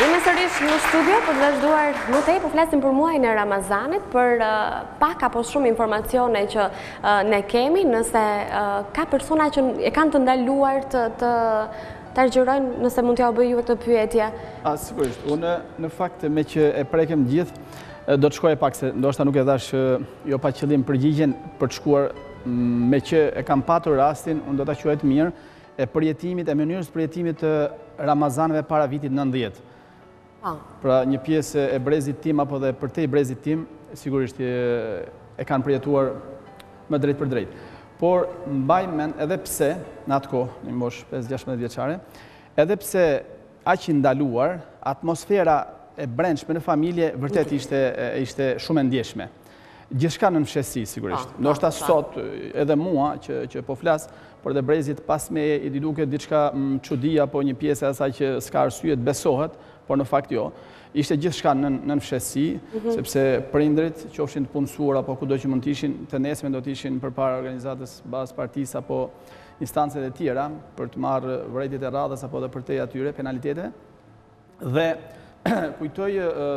Jemi sërish në studio për të vazhduar më tej, po flasim për muajin e Ramazanit, për pak apo shumë informacione që ne kemi, nëse ka persona që e kanë të ndaluar të argjërojnë, nëse mund t'ja bëj juve këtë pyetje. Sigurisht, unë në fakt me që e prekem gjithë, do të shkoj pak se ndoshta nuk e dhash jo pa qëllim përgjigjen për të shkuar me që e kam patur rastin, unë do ta quaj të mirë e përjetimit, e mënyrës përjetimit të Ramazanëve para vitit 90. Pra një pjesë e brezit tim, apo dhe përtej brezit tim, sigurisht e kanë përjetuar më drejt për drejt. Por mbaj mend edhe pse, në atë kohë, një moshë 5-16 vjeçare, edhe pse aq i ndaluar, atmosfera e brendshme në familje vërtet ishte shumë e ndjeshme. Gjithçka në fshehësi, sigurisht. Ndoshta sot edhe mua që po flas, por edhe brezit pas me i duket diçka çudi apo një pjesë e asaj që s'ka arsye të besohet, por në fakt jo. Ishte gjithçka në fshehësi, sepse prindrit, qofshin të punësuar apo kudo që mund të ishin, të nesme do të ishin përpara organizatës bazë partisë apo instancet e tjera për të marrë vërejtjet e radhës apo dhe përtej atyre penaliteteve. Dhe kujtoj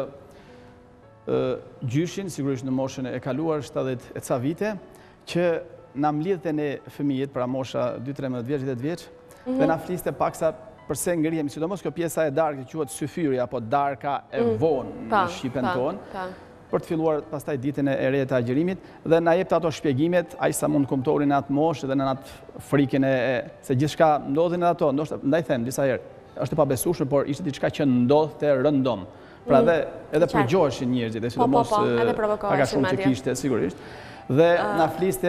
gjyshin, sigurisht në moshën e kaluar 70 e ca vite, që na mlidhte ne fëmijët, pra mosha 2-13 vjeç, 10 vjeç, dhe na fliste paksa përse ngrihemi, sidomos kjo pjesa e darkë që quhet syfyri apo darka e vonë në shqipen tonë, për të filluar pastaj ditën e re të agjërimit, dhe na jepte ato shpjegimet, aq sa mund kuptonin në atë moshë dhe në atë frikën se gjithçka ndodhin edhe ato, ndoshta ndaj them disa herë, është e pabesueshme, por ishte diçka që ndodhte rëndom. Pra edhe përgjoheshin njerëzit, dhe sidomos aga shumë që kishte, sigurisht. Dhe na fliste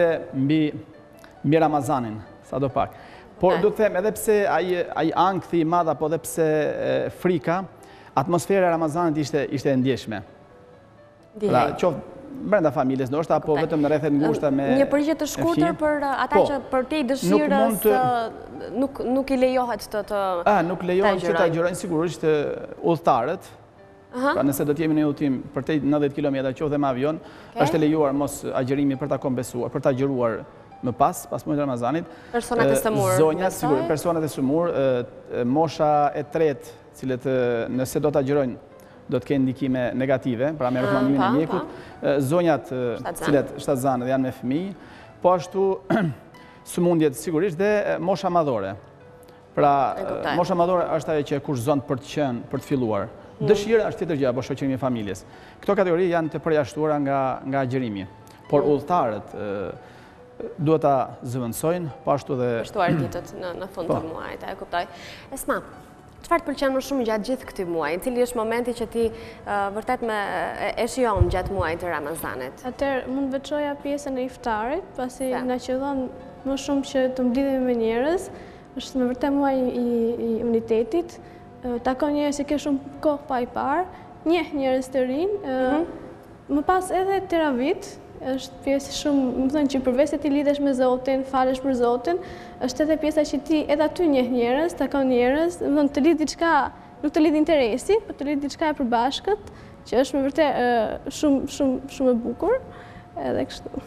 mbi Ramazanin, sadopak. Por do të them, edhe pse ai ankthi i madh apo edhe pse frika, atmosfera e Ramazanit ishte e ndjeshme. Pra, qoftë brenda familjes, ndoshta apo vetëm në rrethet ngushta me një përgjigje të shkurtër për ata që përtej dëshirës nuk i lejohet të nuk lejohet që të agjërojnë, sigurisht udhëtarët. Pra nëse do t'jemi në udhëtim përtej 90 km qoftë dhe me avion, është e lejuar mos agjërimi për ta kompensuar, për ta agjëruar më pas muajit Ramazanit. Personat e sëmurë. Zonjat, sigurisht, personat e sëmurë, mosha e tretë, cilët nëse do t'agjërojnë, do t'kenë ndikime negative, pra me rekomandimin e mjekut, zonjat cilët shtatzanë dhe janë me fëmijë, po ashtu sëmundjet sigurisht dhe mosha madhore. Pra, mosha madhore është ajo që e kurzon për të qenë, për të filluar. Dëshira është tjetër gjë, apo shoqërimi i familjes. Këto kategori janë të përjashtuara nga agjërimi. Por udhëtarët duhet ta zëvendësojnë, po ashtu dhe shtuar ditët në fund të muajit, e kuptoj. Esma, çfarë të pëlqen më shumë gjatë gjithë këtij muaji? Cili është momenti që ti vërtet e shijon gjatë muajit të Ramazanit? Atëherë mund të veçoja pjesën e iftarit, pasi na qellon më shumë që të mblidhemi me njerëz, është me vërtet muaji i unitetit. Takon njerëz që ke shumë kohë pa i parë, njeh njerëz të rinj, më pas edhe teravit, është pjesë shumë, më thënë që përveç se ti lidhesh me Zotin, falesh për Zotin, është edhe pjesa që ti edhe aty njeh njerëz, takon njerëz, më thënë të lidh diçka, nuk të lidh interesi, por të lidh diçka e përbashkët, që është me vërtet shumë e bukur, edhe kështu.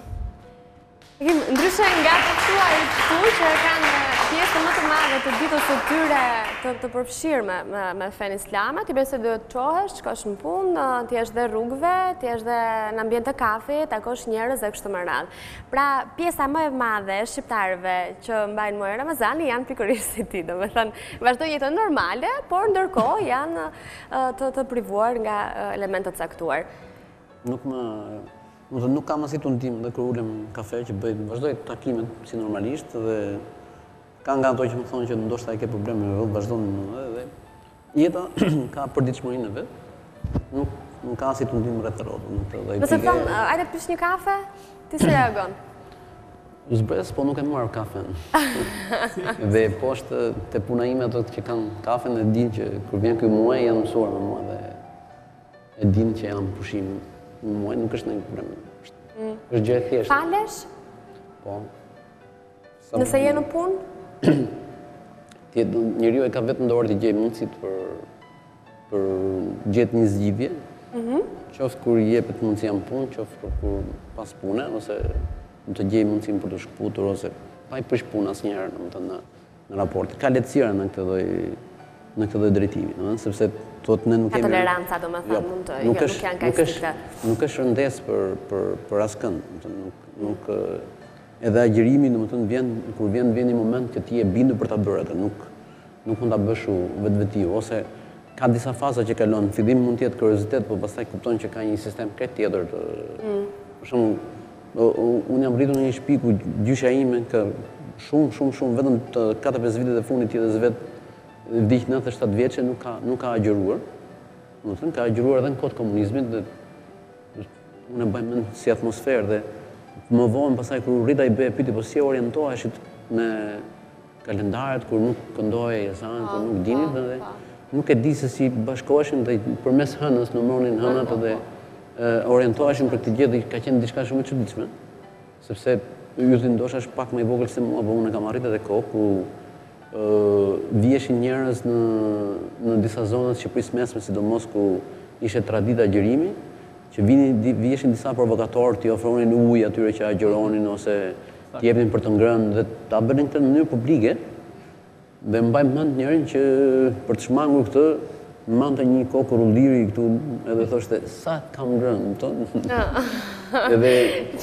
Ndryshe nga të thuaj këtu që kanë pjesë më të madhe të ditës së tyre të përfshirë me fen islame, ti besoj do të çohesh, shkosh në punë, ti jesh dhe rrugëve, ti jesh dhe në ambient të kafe, takosh njerëz dhe kështu me radhë. Pra, pjesa më e madhe e shqiptarëve që mbajnë muajin Ramazan janë pikërisht si ti, domethënë vazhdojnë jetën normale, por ndërkohë janë të privuar nga elemente të caktuar. Nuk kam asnjë tundim dhe kur ulem në kafe që vazhdoj takimet si normalisht dhe ka nga ato që më thonë që ndoshta e ke probleme me vetë, vazhdon dhe jeta ka përditshmërinë e vet. Nuk ka asnjë tundim rreth rrotut. Nëse thon, hajde të pish një kafe, ti si reagon? Zbres, po nuk e marr kafen. Dhe poshtë te puna ime ato që kanë kafen e dinë që kur vjen ky muaj janë mësuar me mua dhe e dinë që jam pushim. Në muaj nuk është ndonjë problem. Është gjë e thjeshtë. Falesh? Po. Nëse je në punë? Njeriu e ka vetëm dorë të gjejë mundësit për gjetë një zgjidhje. Qoftë kur i jepet mundësia në punë, qoftë kur pas pune, ose të gjejë mundësinë për të shkputur ose pa i prish punë asnjëherë, domethënë në raport. Ka lehtësira në këtë lloj në këtë dhe drejtimi, sepse ne nuk kemi... Ka toleranca, do me thënë, mund të, nuk janë ka strikte. Nuk është rëndes për askënd, edhe agjërimi, do me thënë, kur vjen një moment që ti e bindur për ta bërë atë, nuk mund ta bësh vetë, ose ka disa faza që kalon, në fillim mund të jetë kuriozitet, por pastaj kupton që ka një sistem krejt tjetër. Për shembull, unë jam rritur në një shtëpi ku gjysha ime ka shumë vetëm të 4-5 vitet e fundit tjetër vet vdiq 97 vjeçë nuk ka agjëruar. Do të thënë ka agjëruar edhe në kohë të komunizmit dhe unë e bëj mend si atmosferë dhe më vonë pastaj kur rrita i bëj pyetje po si orientoheshit me kalendaret kur nuk këndohej ezan, kur nuk dinit dhe nuk e di se si bashkoheshin dhe përmes hënës numëronin hënat dhe orientoheshin për këtë gjë dhe ka qenë diçka shumë e çuditshme. Sepse ylli ndoshta është pak më i vogël se mua, por unë kam arritur edhe kohë ku vjeshin njerëz në disa zona të Shqipërisë mesme, sidomos ku ishte tradita agjërimi, që vjeshin disa provokatorë, t'i ofronin ujë atyre që agjëronin ose t'i jepnin për të ngrënë dhe ta bënin këtë në mënyrë publike. Dhe mbaj mend njërin që për të shmangur këtë, mante një kokë rulliri këtu edhe thoshte, sa kam ngrënë, tonë. Edhe,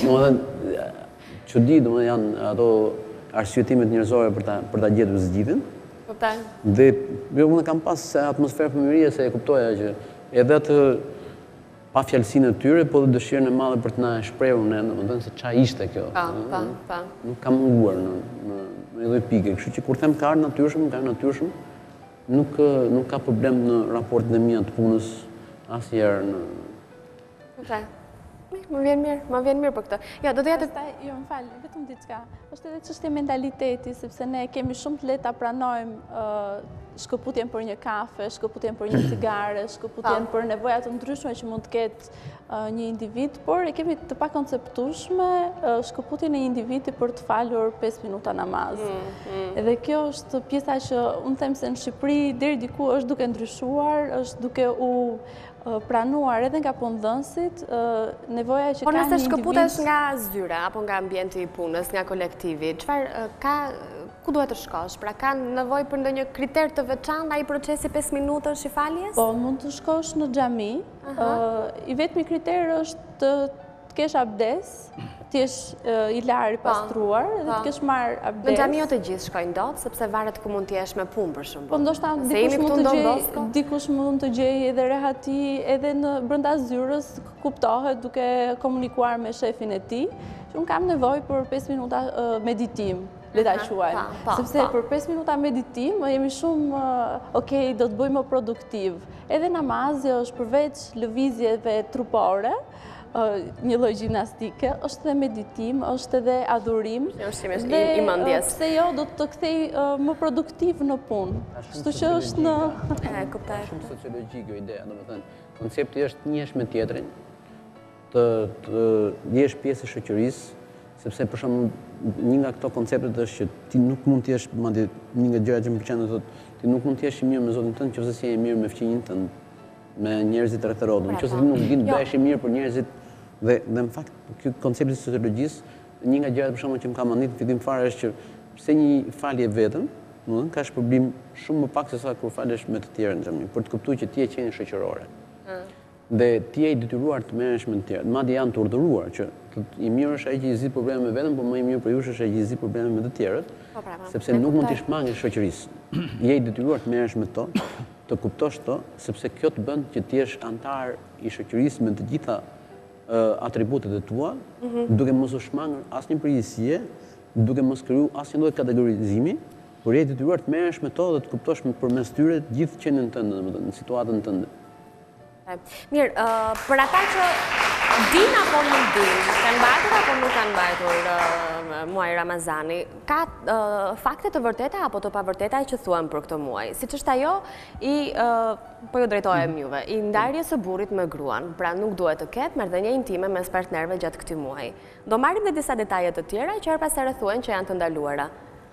çudi, janë ato arsyetimet njerëzore për ta gjetur zgjidhjen. Dhe unë kam pas atmosferë fëmijërie se e kuptoja që edhe atë pa fjalësinë e tyre, po dhe dëshirën e madhe për të na shprehur ne, domethënë se ç'a ishte kjo. Nuk kam munguar në një lloj pike, kështu që kur them ka natyrshëm, nuk ka problem në raportin e mia të punës asnjëherë në... Më vjen mirë për këtë. Jo, do të jetë... Jo, më falë, vetëm diçka. Është edhe çështje mentaliteti, sepse ne kemi shumë të lehtë ta pranojmë shkëputjen për një kafe, shkëputjen për një cigare, shkëputjen për nevoja të ndryshme që mund të ketë një individ, por e kemi të pakonceptueshme shkëputjen e një individi për të falur 5 minuta namaz. Edhe kjo është pjesa që unë them se në Shqipëri deri diku është duke ndryshuar, është duke u pranuar edhe nga punëdhënësit, nevoja që ka një individ... Por nëse shkëputesh nga zyra, apo nga ambienti i punës, nga kolektivi, ku duhet të shkosh? Pra ka nevojë për ndonjë kriter të veçantë ai procesi 5 minutësh i faljes? Po, mund të shkosh në xhami. I vetmi kriter është të kesh abdes, të jesh i larë i pastruar dhe të kesh marrë abdes. Në xhami jo të gjithë shkojnë dot, sepse varet ku mund të jesh me punë për shembull. Po ndoshta dikush mund të gjejë edhe rehati edhe në brenda zyrës, kuptohet duke komunikuar me shefin e tij, që unë kam nevojë për 5 minuta meditim, le ta quajmë. Sepse për 5 minuta meditim jemi shumë okay, do të bëjmë produktiv. Edhe namazi është përveç lëvizjeve trupore, një lloj gjimnastike, është edhe meditim, është edhe adhurim. Dhe pse jo do të kthej më produktiv në punë. Kështu që është në... Kuptoj. Shumë sociologjike kjo ide, domethënë, koncepti është njësh me tjetrin, të jesh pjesë e shoqërisë, sepse për shembull një nga këto konceptet është që ti nuk mund të jesh, madje një nga gjërat që më pëlqen thotë, ti nuk mund të jesh i mirë me Zotin tënd nëse si je mirë me fëmijën tënd, me njerëzit rreth rrotën. Nëse ti nuk din të bëhesh i mirë për njerëzit dhe në fakt ky koncepti i sociologjisë, një nga gjërat për shembull që më ka mandit në fillim fare është që pse një falje vetëm, domethënë ka shpërblim shumë më pak se sa kur falesh me të tjerë në xhami, për të kuptuar që ti je qenie shoqërore. Dhe ti je i detyruar të merresh me të tjerë. Madje janë të urdhëruar që i mirë është ai që i zgjidh problemet me veten, por më i mirë për ju është ai që i zgjidh problemet me të tjerët, sepse nuk mund të shmangësh shoqërisë. Je i detyruar të merresh me to, të kuptosh to, sepse kjo të bën që ti jesh antar i shoqërisë me të gjitha atributet e tua, duke mos u shmangër asnjë përgjegjësie, duke mos kriju asnjë lloj kategorizimi, por je i detyruar të merresh me to dhe të kuptosh përmes tyre gjithë qenien tënde, domethënë në situatën tënde. Mirë, për ata që din apo nuk din, kanë mbajtur apo nuk kanë mbajtur muaj Ramazani, ka fakte të vërteta apo të pavërteta që thuan për këtë muaj? Siç është ajo po ju drejtohem juve, i ndarjes së burrit me gruan, pra nuk duhet të ketë marrëdhënie intime mes partnerëve gjatë këtij muaji. Do marrim dhe disa detaje të tjera që her pas here thuhen që janë të ndaluara.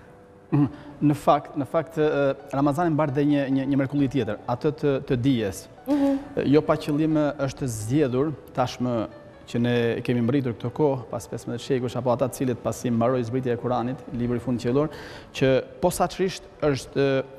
Në fakt, Ramazani mbar dhe një mrekulli tjetër, atë të dijes. Jo pa qëllim është zgjedhur, tashmë që ne kemi mbritur këtë kohë, pas 15 shekush, apo ata cilët pasi mbaroi zbritja e Kuranit, libri i fundit qiellor, që posaçërisht është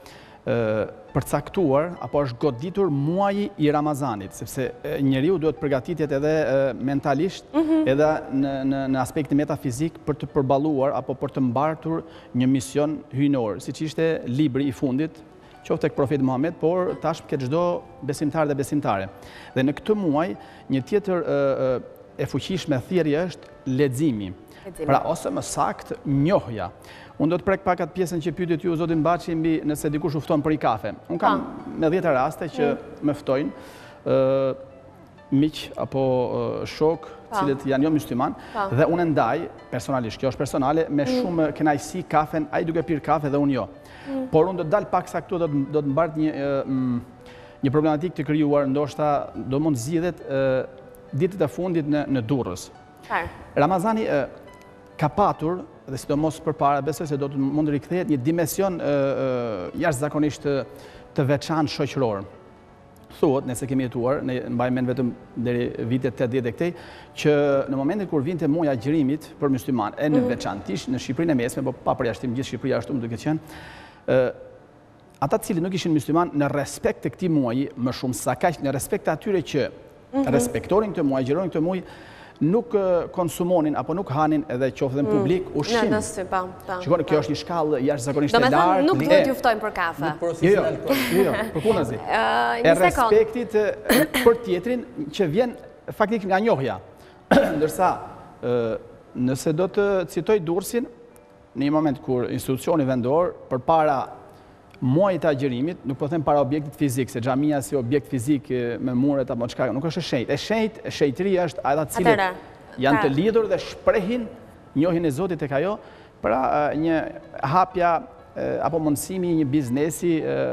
përcaktuar apo është goditur muaji i Ramazanit, sepse njeriu duhet përgatitjet edhe mentalisht edhe në aspektin metafizik për të përballuar apo për të mbartur një mision hyjnor, siç ishte libri i fundit, qoftë tek profeti Muhammed, por tashmë ke çdo besimtar dhe besimtare. Dhe në këtë muaj një tjetër e fuqishme thirrje është leximi. Pra ose më sakt njohja. Unë do të prek pak atë pjesën që pyetët ju zotin Baçi mbi nëse dikush u fton për i kafe. Unë kam me 10 raste që më ftojnë miq apo shok, cilët janë jo musliman, dhe unë ndaj personalisht, kjo është personale, me shumë kënaqësi kafen, ai duke pirë kafe dhe unë jo. Por unë do të dal paksa këtu, do të mbart një problematikë të krijuar, ndoshta do mund zgjidhet ditët e fundit në Durrës. Ramazani ka patur, dhe sidomos përpara, besoj se do të mund rikthehet një dimension jashtëzakonisht të veçantë shoqëror. Thuhet, nëse kemi jetuar, ne mbaj mend vetëm deri vitet 80 dhe këtej, që në momentin kur vinte muaji i agjërimit për mysliman, e në veçantisht në Shqipërinë e Mesme, po pa përjashtim gjithë Shqipëria ashtu më duket qenë, ata të cilët nuk ishin mysliman në respekt të këtij muaji, më shumë sa kaq në respekt të atyre që respektonin këtë muaj, agjëronin këtë muaj, nuk konsumonin apo nuk hanin edhe qoftë në publik ushqim. Shikoni, kjo është një shkallë jashtëzakonisht e lartë. Domethënë nuk duhet ju ftojnë për kafe. Jo, përkundazi. E respektit për tjetrin që vjen faktikisht nga njohja. Ndërsa nëse do të citoj Durrësin, në një moment kur institucioni vendor përpara muajit të agjërimit, nuk po them para objektit fizik, se xhamia si objekt fizik me muret apo çka, nuk është e shenjtë. E shenjtëria është ata të cilët janë të lidhur dhe shprehin njohjen e Zotit tek ajo, pra një hapja apo mundësimi një biznesi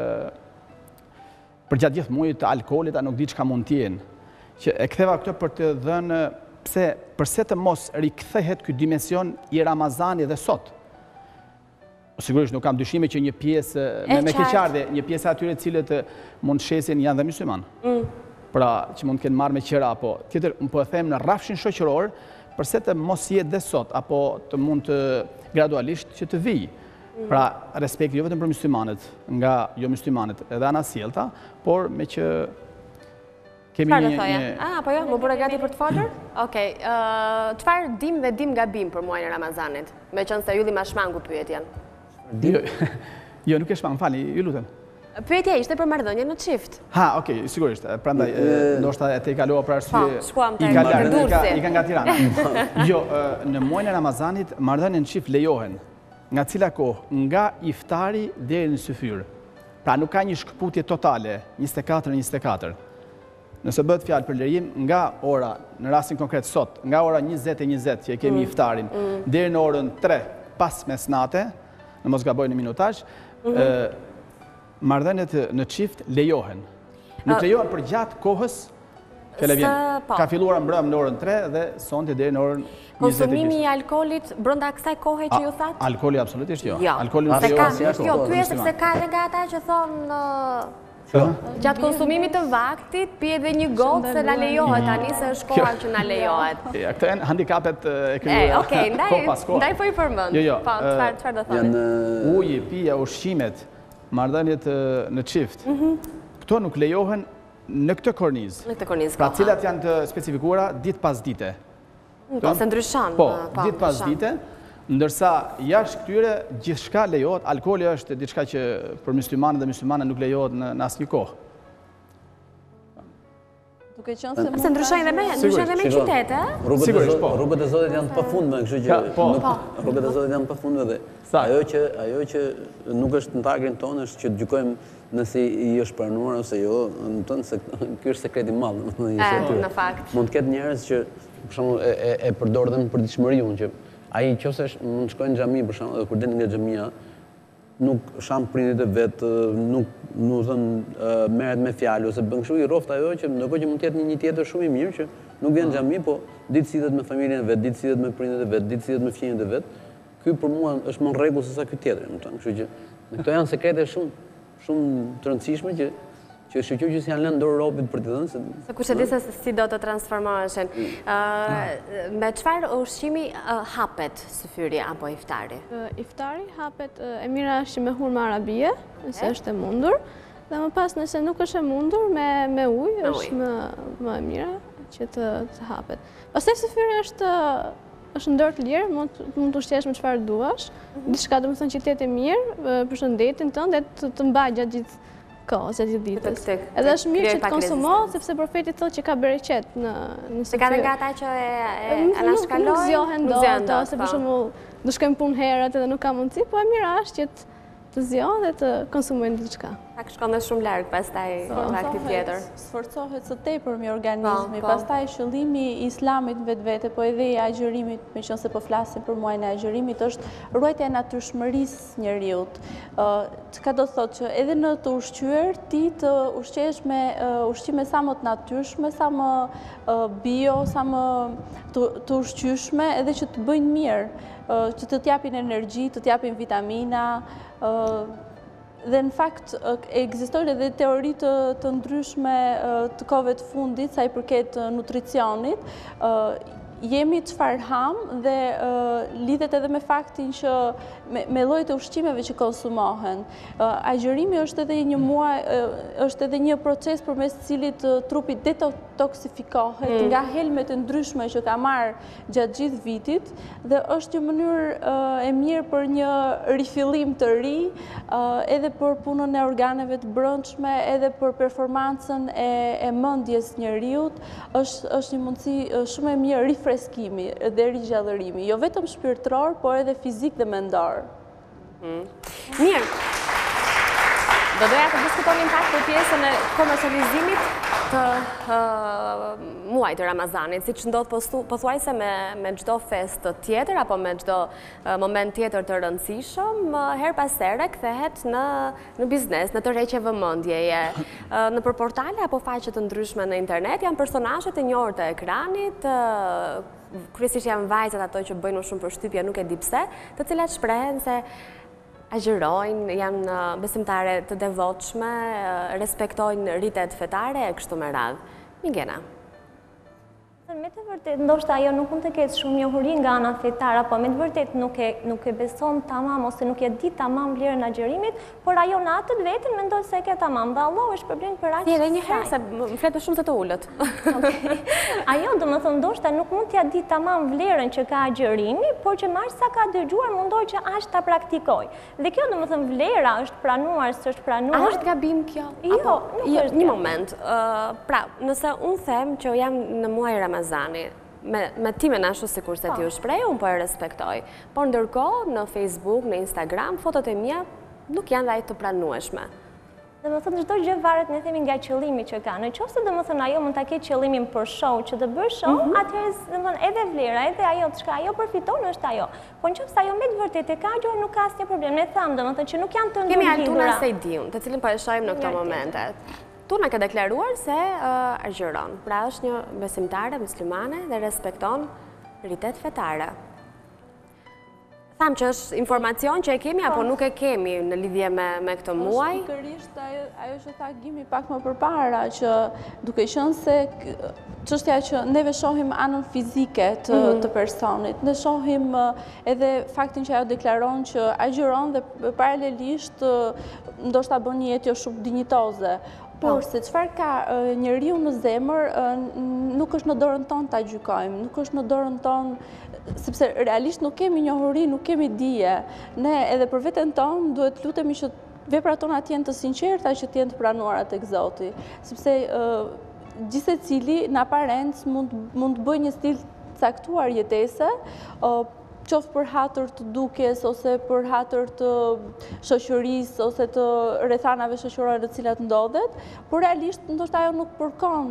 për gjatë gjithë muajit të alkoolit, a nuk di çka mund të jenë. Që e ktheva këtë për të dhënë përse të mos rikthehet ky dimension i Ramazanit dhe sot. Sigurisht nuk kam dyshime që një pjesë me keqardhje, një pjesë atyre cilët mund shesin janë dhe musliman. Pra që mund të kenë marrë me qira apo tjetër, po e them në rrafshin shoqëror, përse të mos jetë dhe sot apo të mund të gradualisht që të vijë. Pra respekti jo vetëm për muslimanët, nga jo muslimanët edhe ana sjellta, por me që kemi një... Po jo, më bëre gati për të folur? Okej, çfarë dim dhe dim gabim për muajin e Ramazanit? Meqense se ylli ma shmangu pyetjen. Jo, nuk e shmang, fali, ju lutem. Pyetja ishte për marrëdhënien në çift. Okej, sigurisht. Prandaj ndoshta e te kalova për arsye. Shkuam te Durrësi. I ka nga Tirana. Jo, në muajin e Ramazanit marrëdhënien në çift lejohen. Nga cila kohë? Nga iftari deri në syfyr. Pra nuk ka një shkputje totale, 24-24. Nëse bëhet fjalë për lejim nga ora, në rastin konkret sot, nga ora 20:20 që e kemi iftarin, deri në orën 3 pas mesnate, në mos gaboj në minutazh, marrëdhëniet në çift lejohen. Nuk lejohen për gjatë kohës që le vjen. Ka filluar mbrëm në orën 3 dhe sonte deri në orën 20:20. Konsumimi i alkoolit brenda kësaj kohe që ju thatë? Alkooli absolutisht jo. Alkooli nuk lejohet. Jo, pyet sepse ka edhe nga ata që thonë gjatë konsumimit të vaktit, pi edhe një gotë se na lejohet tani se është koha që na lejohet. Këto janë handikapet e këtyre. Okej, ndaj po i përmend. Po, çfarë do thonë? Uji, pija, ushqimet, marrëdhëniet në çift. Këto nuk lejohen në këtë kornizë. Në këtë kornizë. Pra cilat janë të specifikuara ditë pas dite. Ose ndryshon. Po, ditë pas dite. Ndërsa jashtë këtyre gjithçka lejohet, alkooli është diçka që për muslimanët dhe muslimanët nuk lejohet në asnjë kohë. Duke qenë se ndryshojnë dhe me qytete, Sigurisht, po. Rrugët e Zotit janë të pafundme, kështu që rrugët e Zotit janë të pafundme dhe ajo që nuk është në targetin tonë është që gjykojmë nëse i është pranuar ose jo, në tonë se ky është sekreti i madh, në fakt. Mund të ketë njerëz që për shembull e përdorin për ditëshmëriun që ai nëse mund të shkojnë në xhami për shembull, kur delin nga xhamia, nuk sham prindit e vet, nuk merret me fjalë ose bën kështu i rroft ajo që ndonëse që mund të jetë një tjetër shumë i mirë që nuk vjen në xhami, po ditë sillet me familjen e vet, ditë sillet me prindit e vet, ditë sillet me fëmijët e vet. Ky për mua është më në rregull se sa ky tjetri, më thënë. Kështu që këto janë sekrete shumë të rëndësishme që që shqyqyr që si janë lënë dorë robit për të dhënë. Se kush e di se si do të transformoheshin. Me çfarë ushqimi hapet syfyri apo iftari? Iftari hapet e mira është me hurmë arabie, nëse është e mundur, dhe më pas nëse nuk është e mundur me ujë është më e mira që të hapet. Pastaj syfyri është ndër të lirë, mund të ushqesh me çfarë duash, diçka do të thënë që të jetë mirë për shëndetin tënd dhe të mbajë gjatë gjithë kohës, gjatë gjithë ditës. Edhe është mirë që të konsumohet sepse profeti thotë që ka bereqet në syfyr. Se ka dhe nga ata që e anashkalojnë? Nuk zjohen dot, ose për shembull do shkojmë punë herët edhe nuk ka mundësi, po e mira është që të zjohen dhe të konsumojnë diçka. Pak shkon dhe shumë larg pastaj akti tjetër. Sforcohet së tepërmi organizmi, pastaj shëllimi i islamit vetvete, po edhe i agjërimit, meqense po flasim për muajin e agjërimit, është ruajtja e natyrshmërisë njeriut. Çka do thotë që edhe në të ushqyer ti të ushqesh me ushqime sa më të natyrshme, sa më bio, sa më të ushqyeshme, edhe që të bëjnë mirë, që të t'japin energji, të t'japin vitamina, dhe në fakt ekzistojnë edhe teori të ndryshme të kohëve të fundit sa i përket nutricionit. Jemi çfarë ham dhe lidhet edhe me faktin që me llojet e ushqimeve që konsumohen. Agjërimi është edhe një muaj, është edhe një proces përmes të cilit trupi detoksifikohet nga helmet e ndryshme që ka marrë gjatë gjithë vitit dhe është një mënyrë e mirë për një rifillim të ri, edhe për punën e organeve të brendshme, edhe për performancën e mendjes njeriut, është një mundësi shumë e mirë rifreskimi dhe rigjallërimi, jo vetëm shpirtëror, por edhe fizik dhe mendor. Mirë. Do doja të diskutonim pak për pjesën e komercializimit të muajit të Ramazanit, siç ndodh pothuajse me çdo festë tjetër apo me çdo moment tjetër të rëndësishëm, her pas here kthehet në biznes, në tërheqje vëmendjeje. Nëpër portale apo faqe të ndryshme në internet janë personazhet e njohur të ekranit, kryesisht janë vajzat ato që bëjnë më shumë përshtypje, nuk e di pse, të cilat shprehen se agjërojnë, janë besimtare të devotshme, respektojnë ritet fetare e kështu me radhë. Mingena. Me të vërtet, ndoshta ajo nuk mund të ketë shumë njohuri nga ana fetare, apo me të vërtet nuk e beson tamam ose nuk e di tamam vlerën e agjërimit, por ajo në atë të vetën mendon se e ke tamam. Dhe Allah është problem për aq. Edhe një herë se flet më shumë se të ulët. Ajo domethënë ndoshta nuk mund t'ia di tamam vlerën që ka agjërimi, por që marrë sa ka dëgjuar mundohet që as ta praktikoj. Dhe kjo domethënë vlera është pranuar, s'është pranuar. A është gabim kjo? Jo, një moment. Pra, nëse unë them që jam në muaj Ramazani, me timen ashtu sikur se ti u shpreh, unë po e respektoj. Por ndërkohë në Facebook, në Instagram, fotot e mia nuk janë dhe të pranueshme. Domethënë çdo gjë varet ne themi nga qëllimi që ka. Nëse domethënë ajo mund ta ketë qëllimin për show, që të bësh show, atëherë domethënë edhe vlera, edhe ajo çka ajo përfiton është ajo. Po nëse ajo me të vërtetë ka gjë, nuk ka asnjë problem. Ne tham domethënë që nuk janë të ndërlidhura. Kemi Altuna Sejdin, të cilin po e shohim në këto momente. Tuna ka deklaruar se agjëron. Pra është një besimtare muslimane dhe respekton ritet fetare. Tham që është informacion që e kemi apo nuk e kemi në lidhje me këtë muaj? Është pikërisht ajo që tha Gimi pak më përpara, që duke qenë se çështja që neve shohim anën fizike të personit, ne shohim edhe faktin që ajo deklaron që agjëron dhe paralelisht ndoshta bën një jetë jo shumë dinjitoze. Por se çfarë ka njeriu në zemër, nuk është në dorën tonë ta gjykojmë, nuk është në dorën tonë, sepse realisht nuk kemi njohuri, nuk kemi dije. Ne edhe për veten tonë duhet lutemi që veprat tona të jenë të sinqerta, që të jenë të pranuara tek Zoti, sepse gjithsecili në aparencë mund të bëjë një stil caktuar jetese, qoftë për hatër të dukjes, ose për hatër të shoqërisë, ose të rrethanave shoqërore në cilat ndodhet, por realisht ndoshta ajo nuk përkon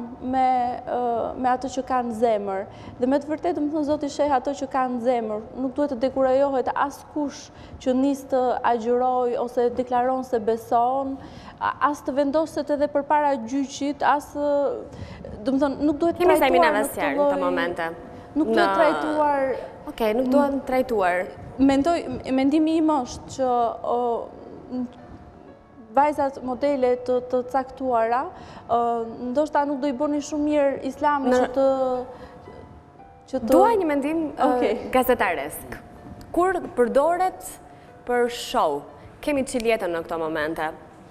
me ato që ka në zemër. Dhe me të vërtetë, domethënë Zoti sheh ato që ka në zemër. Nuk duhet të dekurajohet askush që nis të agjëroj ose deklaron se beson, as të vendoset edhe përpara gjyqit, domethënë nuk duhet trajtuar. Kemi Sajmina Vasjar në këto momente. Nuk duhet trajtuar. Okej, nuk duhet trajtuar. Mendimi im është që vajzat modele të caktuara, ndoshta nuk do i bëni shumë mirë Islami që të... Duaj një mendim gazetaresk. Kur përdoret për show, kemi qiljetën në këto momente?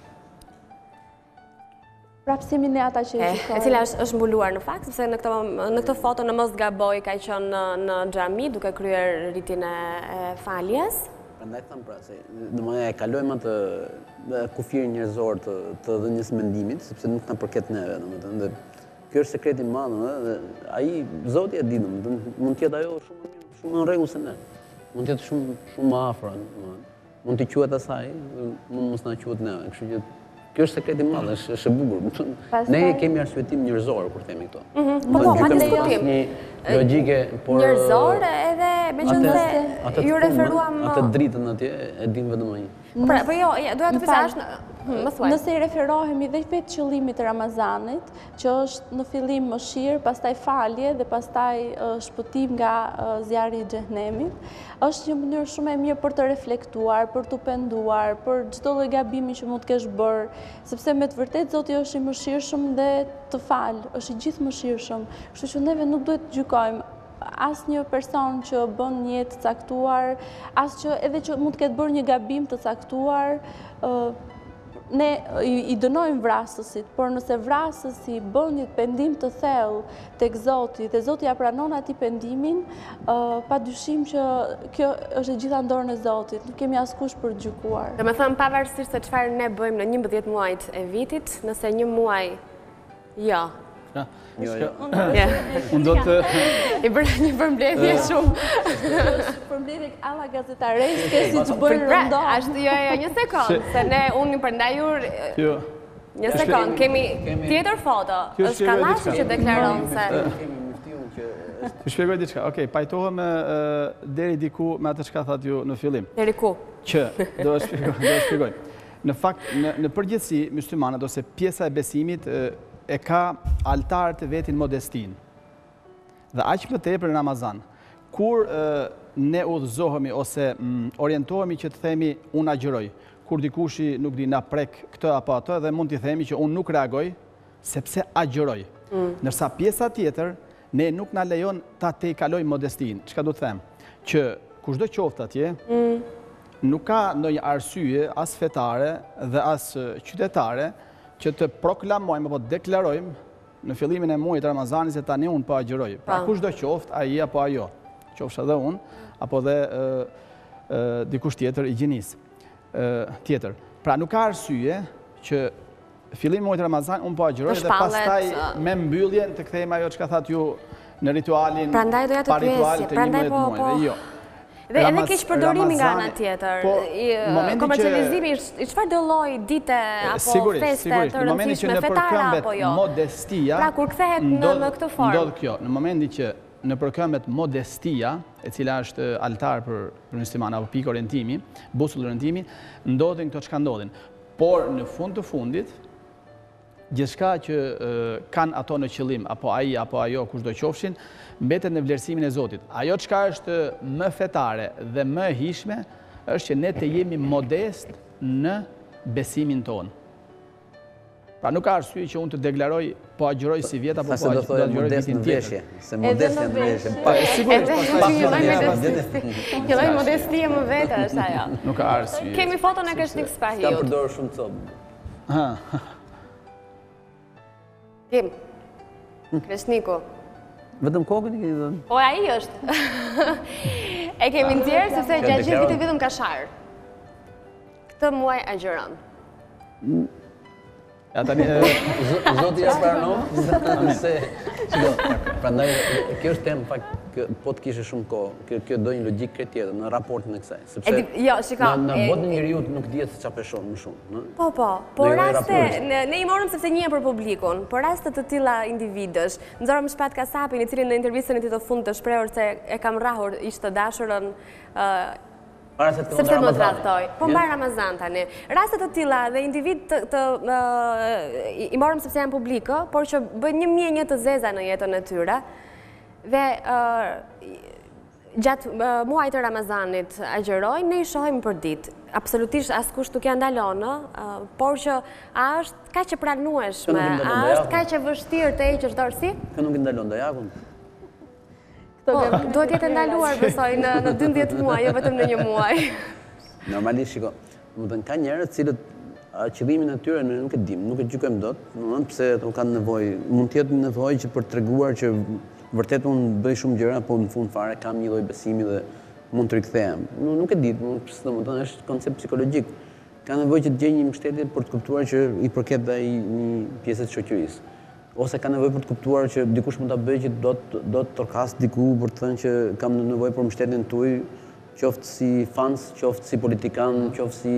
Prapsimin e ata që i shikojnë. E cila është mbuluar në fakt, sepse në këtë foto në mos gaboj ka qenë në xhami duke kryer ritin e faljes. Prandaj thëmë pra, se e kalojmë atë kufirin njerëzor të dhënies mendimit, sepse nuk na përket neve, domethënë. Kjo është sekreti i madh, ai Zoti e di, mund të jetë ajo shumë në rregull se ne. Mund të jetë shumë më afër, mund të quhet asaj, mund mos na quhet neve, kështu që kjo është sekreti i madh, është e bukur. Ne kemi arsyetim njerëzor kur themi këto. Po, pa diskutim. Logjike, por njerëzore edhe meqense ju referuam atë dritën atje e din vetëm ai. Po jo, doja të pyesësh, më thuaj. Nëse i referohemi dhe vetë qëllimit të Ramazanit, që është në fillim mëshirë, pastaj falje dhe pastaj shpëtim nga zjarri i xhehenemit, është një mënyrë shumë e mirë për të reflektuar, për të penduar, për çdo lloj gabimi që mund të kesh bërë, sepse me të vërtetë Zoti është i mëshirshëm dhe të fal, është i gjithë mëshirshëm. Kështu që neve nuk duhet të gjykojmë asë një person që bën një jetë të caktuar, asë që edhe që mund të ketë bërë një gabim të caktuar, ne i dënojmë vrasësit, por nëse vrasësi bën një pendim të thellë tek Zoti dhe Zoti ja pranon atij pendimin, padyshim që kjo është e gjitha në dorën e Zotit, nuk kemi askush për të gjykuar. Domethënë pavarësisht se çfarë ne bëjmë në 11 muajt e vitit, nëse një muaj jo. Unë do të... I bërë një përmbledhje shumë. Përmbledhje alla gazetareske si që bërë rëndohë. Ashtë një sekundë, se ne unë një përndajur... Një sekundë, kemi tjetër foto. është Kallashi që deklaron se... Të shpjegoj diçka. Okej, pajtohem deri diku me atë çka thatë ju në fillim. Deri ku? Që, do shpjegoj. Në fakt, në përgjithësi, muslimanët ose pjesa e besimit e ka altarë të vetin modestin. Dhe aq më tepër në Ramazan, kur ne udhëzohemi ose orientohemi që të themi unë agjëroj, kur dikushi nuk di na prek këtë apo atë dhe mund t'i themi që unë nuk reagoj sepse agjëroj. Nërsa pjesa tjetër, ne nuk na lejon ta te i kaloj modestin. Çka do të them? Që kushdo qoftë atje, nuk ka ndonjë arsye as fetare dhe as qytetare që të proklamojmë apo deklarojmë në fillimin e muajit Ramazanit se tani unë po agjëroj. Pra kushdo qoftë, ai apo ajo, qofsh edhe unë, apo dhe dikush tjetër i gjinisë tjetër. Pra nuk ka arsye që fillim muajit Ramazan unë po agjëroj dhe pastaj me mbylljen të kthejmë ajo çka thatë ju në ritualin pa ritual të 11 muajve. Jo. Dhe edhe keq përdorimi nga ana tjetër, komercializimi i çfarëdo lloji dite apo feste të rëndësishme fetare apo jo. Modestia, pra kur kthehet në këtë formë. Ndodh kjo, në momentin që në përkëmbet modestia, e cila është altar për musliman apo pikë orientimi, busull orientimi, ndodhin këto çka ndodhin. Por në fund të fundit, gjithçka që kanë ato në qëllim, apo ai apo ajo kushdo qofshin, mbetet në vlerësimin e Zotit. Ajo çka është më fetare dhe më e hishme është që ne të jemi modest në besimin tonë. Pra nuk ka arsye që unë të deklaroj po agjëroj si vjet apo po agjëroj vitin tjetër. Se modest në veshje. Kjo modestia më vete është ajo. Nuk ka arsye. Kemi foton e Kreshnik Spahiut. Ka përdorur shumë copë. Kim, Kreshniku. Vetëm kokën i ke dhënë? Po, ai është. E kemi nxjerrë sepse gjatë gjithë vitit vetëm ka sharë. Këtë muaj agjëron. Zoti ja pranon se prandaj kjo është temë fakt po të kishe shumë kohë, kjo do një logjikë krejt tjetër në raportin e kësaj, sepse në botën e njeriut nuk dihet se çfarë peshon më shumë. Po, por raste ne i morëm sepse njeh për publikun, por raste të tilla individësh, nxorëm Shpat Kasapin, i cili në intervistën e tij të fundit të shprehur se e kam rrahur ishte dashurën sepse më tradhtoj. Po mbar Ramazan tani. Raste të tilla dhe individ i morëm sepse janë publikë, por që bëjnë një mjenje të zeza në jetën e tyre. Dhe gjatë muajt të Ramazanit agjerojnë, ne i shohim për ditë. Absolutisht askush nuk ja ndalon, por që a është kaq e pranueshme, a është kaq e vështirë të heqësh dorë si? Kë nuk i ndalon dajakun? Duhet jetë ndaluar, besoj, në 12 muaj, jo vetëm në 1 muaj. Normalisht, shiko, ka njerëz cilët qëllimin e tyre nuk e dim, nuk e gjykojmë dot, pse ato kanë nevojë, mund të jetë nevojë që për treguar që vërtet unë bëj shumë gjëra, po në fund fare kam një lloj besimi dhe mund të rikthehem. Nuk e di, domethënë është koncept psikologjik. Ka nevojë që të gjejë një mbështetje për të kuptuar që i përket ai një pjesë të shoqërisë. Ose ka nevojë për të kuptuar që dikush mund ta bëjë që do të torkas diku për të thënë që kam nevojë për mbështetjen tuaj, qoftë si fans, qoftë si politikan, qoftë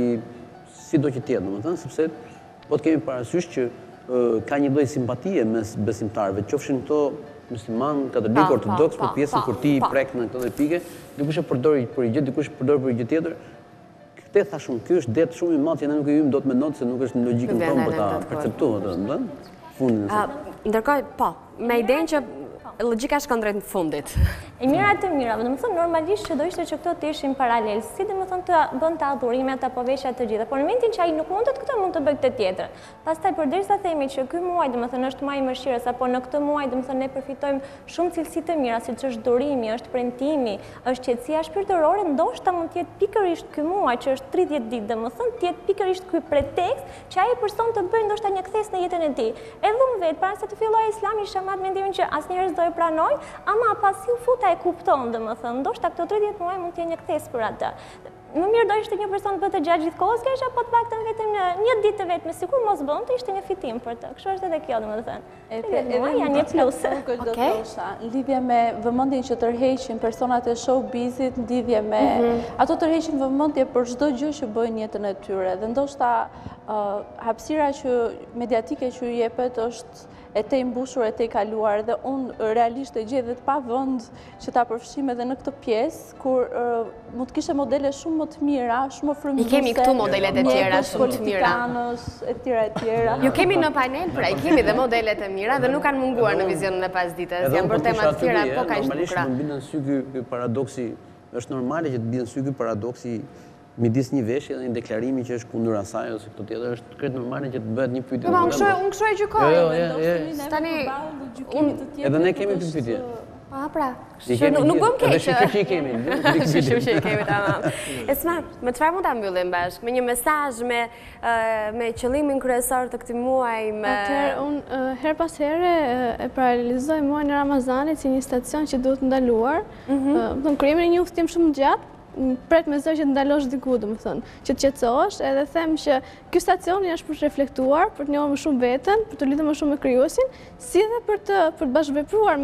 si do që të jetë, domethënë, sepse po të kemi parasysh që ka një lloj simpatie mes besimtarëve, qofshin këto musliman, katolik, ortodoks, për pjesën kur ti i prek në këto dhe pike, dikush e përdori për gjë, dikush e përdori për gjë tjetër. Këtë tha shumë, ky është det shumë i madh që ne nuk e hyjmë dot me notë se nuk është në logjikën tonë për ta perceptuar, domethënë, fundin e saj. Ndërkohë, po, me idenë që logjika shkon drejt në fundit. E mira të mirave, domethënë normalisht që do ishte që këto të ishin paralel, si domethënë të bën të adhurimet apo veshjet të gjitha, por në momentin që ai nuk mundet, këtë mund të bëj këtë tjetër. Pastaj përderisa themi që ky muaj domethënë është muaji i mëshirës, apo në këtë muaj domethënë ne përfitojmë shumë cilësi të mira, siç është durimi, është premtimi, është qetësia shpirtërore, ndoshta mund të jetë pikërisht ky muaj që është 30 ditë domethënë, të jetë pikërisht ky pretekst që ai person të bëjë ndoshta një kthesë në jetën e tij. Edhe unë vetë para se të filloj Islami isha me mendimin që asnjëherë s'do e pranoj, ama pasi u futa e kupton, domethënë, ndoshta këto 30 muaj mund të jenë një kthesë për atë. Më mirë do ishte një person bëtë gjatë gjithë kohës keq, apo të paktën vetëm një ditë të vetme, sikur mos bën, të ishte një fitim për të. Kështu është edhe kjo, domethënë. Edhe janë një plus. Do të thosha, në lidhje me vëmendjen që tërheqin personat e showbizit, në lidhje me ato tërheqin vëmendje për çdo gjë që bëjnë në jetën e tyre, dhe ndoshta hapësira që mediatike që ju jepet është e te mbushur, e te kaluar, dhe unë realisht e gjej dhe të pa vënd që ta përfshim edhe në këtë pjesë, kur mund të kishe modele shumë më të mira, shumë më frymëzuese. I kemi këtu modelet e tjera shumë të mira. E tjera. Ju kemi në panel, pra i kemi dhe modelet e mira dhe nuk kanë munguar në vizionën e pasdites. Janë për temat të tjera, po ka ishtë bukra. Normalisht më bindën sy ky paradoksi, është normale që të bindën sy ky paradoksi midis një veshje dhe një deklarimi që është kundër asaj ose këto tjetër, është krejt normale që të bëhet një pyetje. Po, unë kështu e gjykoj. Tani edhe ne kemi pyetje. Pra, nuk bëm keq. Edhe shqiptar i kemi. Shqiptar i kemi, tamam. Esma, me çfarë mund ta mbyllim bashkë? Me një mesazh me qëllimin kryesor të këtij muaji, me unë her pas here e paralelizoj muajin e Ramazanit si një stacion që duhet ndaluar. Kur jemi në një udhtim shumë gjatë, pret me zë që të ndalosh diku, domethënë, që të qetësohesh, edhe them që ky stacion është për të reflektuar, për të njohur më shumë veten, për të lidhur më shumë me krijuesin, si edhe për të bashkëvepruar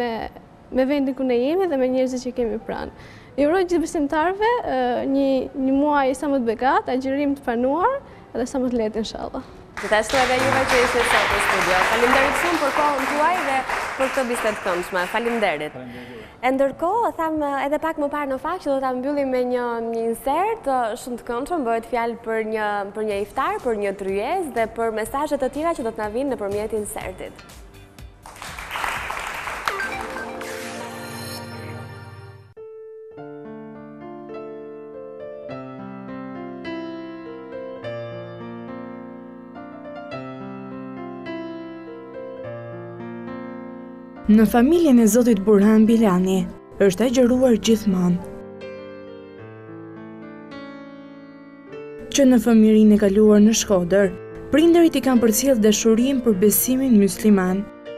me vendin ku ne jemi dhe me njerëzit që kemi pranë. I uroj gjithë besimtarëve një muaj sa më të begat, agjërim të pranuar dhe sa më të lehtë inshallah. Gjithashtu edhe juve që ishte sot në studio. Faleminderit shumë për kohën tuaj dhe për këtë bisedë të këndshme. Faleminderit. E ndërkohë, tham edhe pak më parë në fakt që do ta mbyllim me një insert shumë të këndshëm, bëhet fjalë për një iftar, për një tryezë dhe për mesazhet të tjera që do të na vinë nëpërmjet insertit. Në familjen e Zotit Burhan Bilani është agjëruar gjithmonë. Që në fëmijërinë e kaluar në Shkodër, prindërit i kanë përcjell dashurinë për besimin musliman.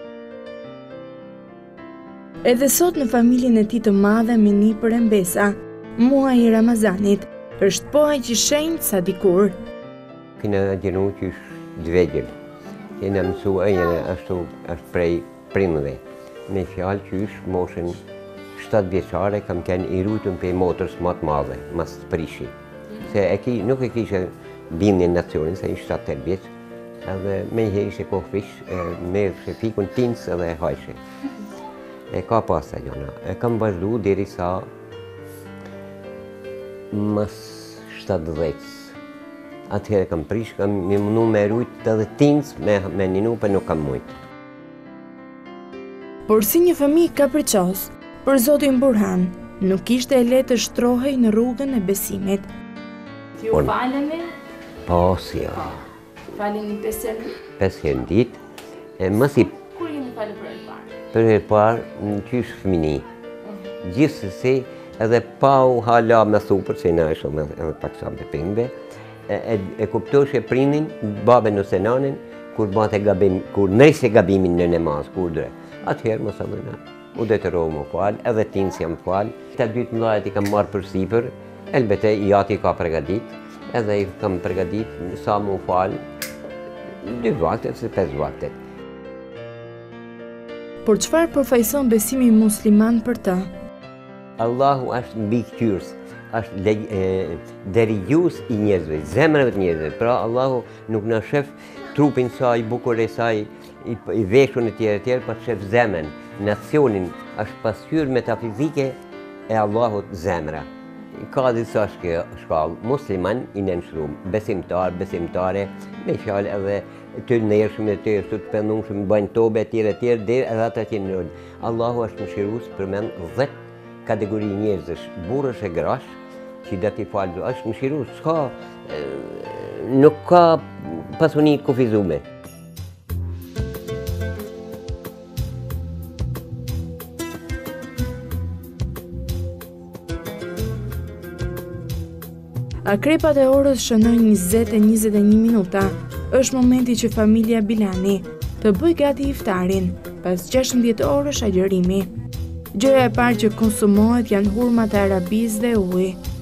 Edhe sot në familjen e tij të madhe me nipër e mbesa, muaji i Ramazanit është po aq i shenjtë sa dikur. Kena agjëruar qysh dvegjël. Kena mësuar ashtu prej prindëve. Me fjalë qysh moshën 7 vjeçare kam qenë i rujtur për motrës më të madhe, mas të prishi. Se nuk e kishe bindjen nacionin, se ishte 7-8 vjeç, edhe me njëherë ishe kohë fish, merrshe fikun tinc edhe e hajshe. E ka pas ajo. E kam vazhdu derisa mas 70. Atëherë kam prish, kam mundu me rujt edhe tinc me ninu, për nuk kam mujt. Por si një fëmijë kapriços, për Zotin Burhan, nuk ishte e lehtë të shtrohej në rrugën e besimit. Ju faleni? Po, si jo. Faleni 5 herë? 5 herë në ditë. Mos i Kur jeni falë për herë parë? për herë parë në qysh fëmini. Gjithsesi, edhe pa u hala me thupër, se na ishëm edhe pak sa me pimbe, e kuptosh e prinin, babën ose nanin, kur bante gabim, kur nëse gabimin në namaz, kur dre. Atëherë mos e mëna. U detyrova më fal, edhe tin si jam fal. Të dytë mëdhajt i kam marrë për sipër, elbete i ati ka përgatit, edhe i kam përgatit sa më fal, 2 vakte ose 5 vakte. Por çfarë përfaqëson besimi musliman për të? Allahu është mbikëqyrës, është derigjus i njerëzve, zemrave të njerëzve. Pra Allahu nuk na shef trupin saj, bukur e saj, i veshun e tjerë, pa shef zemrën, nacionin, është pasqyrë metafizike e Allahut zemra. Ka disa shkallë, musliman i nënshrum, besimtar, besimtare, me fjalë edhe të nërshëm e të të pëndumshëm, bëjnë tobe e tjere, dhe edhe ata që në rënë. Allahu është mëshirus përmen 10 kategori njerëzësh, burësh e grash, që dhe t'i falë, është mëshirus, nuk ka pasuni kufizume. Akrepat e orës shënojnë 20:21 minuta. Është momenti që familja Bilani të bëj gati iftarin pas 16 orësh agjërimi. Gjëja e parë që konsumohet janë hurmat e arabisë dhe uji.